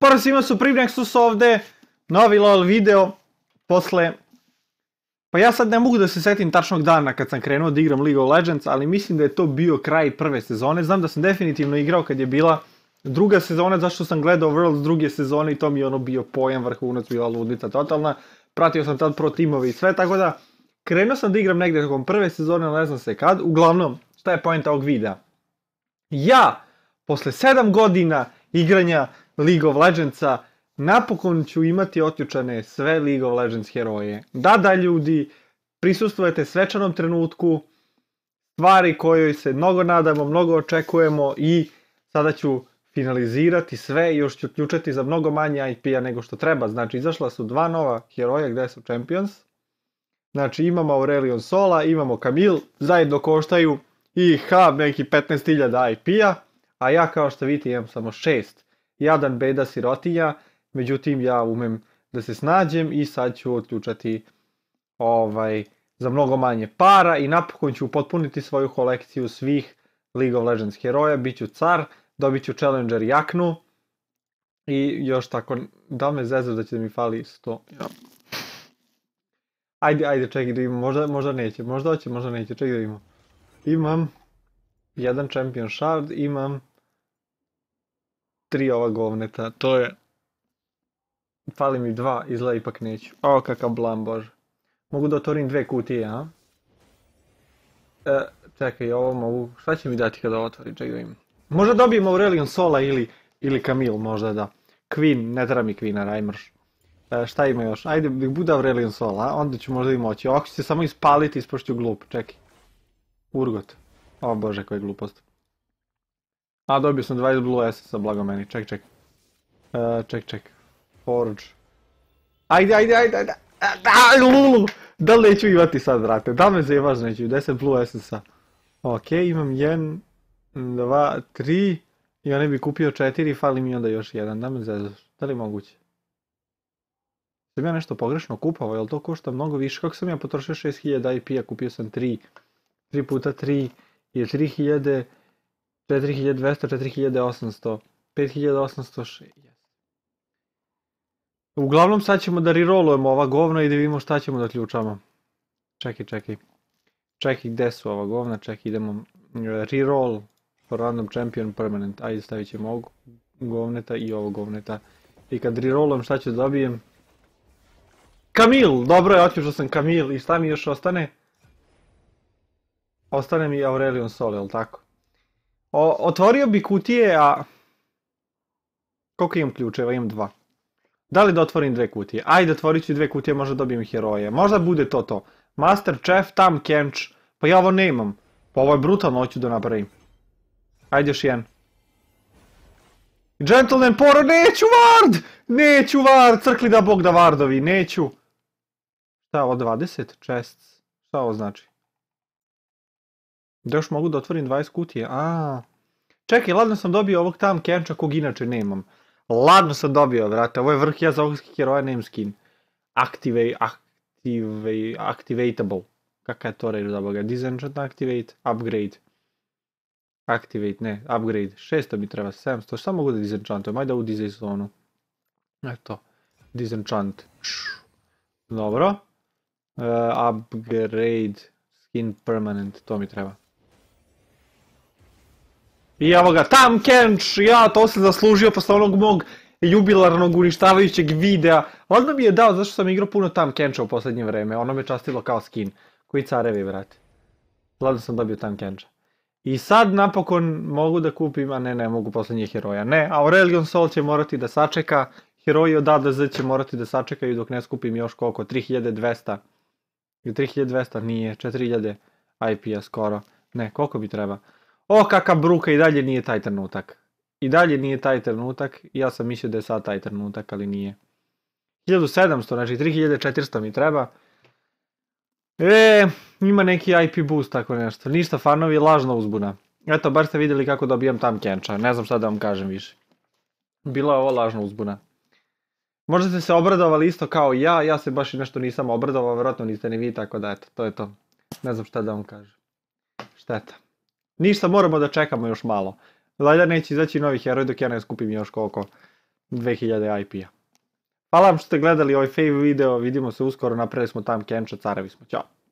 Pored svima Supreme Nexus ovde, novi LOL video, posle... Pa ja sad ne mogu da se setim tačnog dana kad sam krenuo da igram League of Legends, ali mislim da je to bio kraj prve sezone. Znam da sam definitivno igrao kad je bila druga sezona, zašto sam gledao Worlds druge sezone i to mi je ono bio pojam, vrhunac, bila ludnica totalna. Pratio sam tad pro timove i sve, tako da krenuo sam da igram negde tokom prve sezone, ne znam se kad. Uglavnom, šta je poenta ovog videa? Ja, posle 7 godina igranja League of Legendsa, napokon ću imati otključane sve League of Legends heroje. Da, ljudi, prisustvujete svečanom trenutku, stvari kojoj se mnogo nadamo, mnogo očekujemo i sada ću finalizirati sve i još ću ključati za mnogo manje IP-a nego što treba. Znači, izašla su 2 nova heroja gde su Champions. Znači, imamo Aurelion Sola, imamo Camille, zajedno koštaju i neki 15.000 IP-a, a ja kao što vidite imam samo 6. Jadan beda sirotinja, međutim ja umem da se snađem i sad ću otključati za mnogo manje para i napokon ću potpuniti svoju kolekciju svih League of Legends heroja, bit ću car, dobit ću Challenger jaknu i još tako, da me zezaš da će da mi fali 100. Ja. Ajde, čekaj da imam, možda neće, možda hoće, možda neće, čekaj da imam. Imam jedan Champion Shard, imam 3 ova govneta, to je... Fali mi 2, izgleda ipak neću. O, kakav blam, bože. Mogu da otvorim 2 kutije, a? Čekaj, ovo mogu... Šta će mi dati kada otvorim, čekaj da imam. Možda dobijem Aurelion Sola ili Camille, možda da. Queen, ne treba mi Queena, Rajmrš. Šta ima još? Ajde, nek bude Aurelion Sola, a? Onda ću možda i moći. Ovako ću se samo ispaliti, ispošću glup, čekaj. Urgot. O bože, koja je glupost. A, dobio sam 20 Blue Essence, blago meni, ček. Ček. Forge. Ajde. Da li neću imati sad, brate? Da me zajebaš, neću. 10 Blue Essence-a. Ok, imam 1, 2, 3. I on ne bi kupio 4, fali mi onda još 1. Da me zajebaš. Da li moguće? Sam ja nešto pogrešno kupao, jel to košta mnogo više? Kako sam ja potrošio 6000 IP-a, kupio sam 3. 3 puta 3 je 3000, 4200, 4800, 5806. Uglavnom sad ćemo da rerollujemo ova govna i da vidimo šta ćemo da ključamo. Čekaj. Čekaj, gde su ova govna? Čekaj, idemo reroll for random champion permanent. Ajde, stavit ćemo ovog govneta i ovog govneta. I kad rerollujem šta ću da dobijem? Camille! Dobro je, otključao sam Camille. I šta mi još ostane? Ostane mi Aurelion Sol, jel tako? Otvorio bi kutije, a... Koliko imam ključeva? Imam 2. Da li da otvorim 2 kutije? Ajde, otvorit ću 2 kutije, možda dobijem heroje. Možda bude to. Master Chef, Tam Kench. Pa ja ovo nemam. Pa ovo je brutalno, hoću da napravim. Ajde još jedan. Gentleman Poro, neću Ward! Crkli da bog da Wardovi, neću. Šta je ovo, 20? Chests. Šta ovo znači? Da još mogu da otvorim 20 kutije? Čekaj, ladno sam dobio ovog Tam Kencha kog inače nemam. Ladno sam dobio, vrate, ovo je vrh, ja za ovog heroja nemam skin. Activatable. Kaka je to reč za boga? Disenchant activate, upgrade. Activate, ne, upgrade. 600 mi treba, 700, šta mogu da disenchantujem? Ajde ovu disenconu. Eto, disenchant. Dobro. Upgrade, skin permanent, to mi treba. I evo ga, Tam Kench, ja to sam zaslužio posle onog mog jubilarnog uništavajućeg videa. Ladno mi je dao, zašto sam igrao puno Tam Kencha u poslednje vreme, ono me častilo kao skin. Koji carevi, brate. Ladno sam dobio Tam Kencha. I sad napokon mogu da kupim, a ne mogu poslednje heroja. Ne, Aurelion Sol će morati da sačeka, heroji od ADZ će morati da sačekaju dok ne skupim još koliko, 3200. I 3200 nije, 4000 IP-a skoro. Ne, koliko mi treba? O, kakav bruka, i dalje nije taj trenutak. Ja sam mislio da je sad taj trenutak, ali nije. 1700, znači 3400 mi treba. Ima neki IP boost, tako nešto. Ništa, fanovi, lažna uzbuna. Eto, bar ste vidjeli kako dobijam Tam Kencha. Ne znam šta da vam kažem više. Bila je ovo lažna uzbuna. Možda ste se obradovali isto kao ja se baš i nešto nisam obradovao, vjerojatno niste ni vi, tako da eto, to je to. Ne znam šta da vam kažem. Šteta. Ništa, moramo da čekamo još malo. Valjda neće izaći novi heroj dok ja ne skupim još koliko 2000 IP-a. Hvala vam što ste gledali ovaj fave video, vidimo se uskoro, napravili smo tam Kenča, carevi smo, ćao.